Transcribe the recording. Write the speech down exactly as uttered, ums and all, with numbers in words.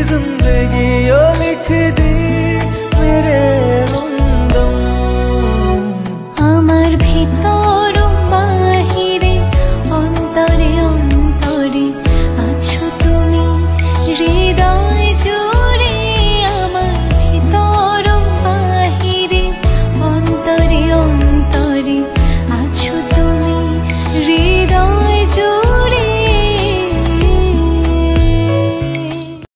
जिंदगी ओ लिख दी मेरे हमदम। আমার ভিতর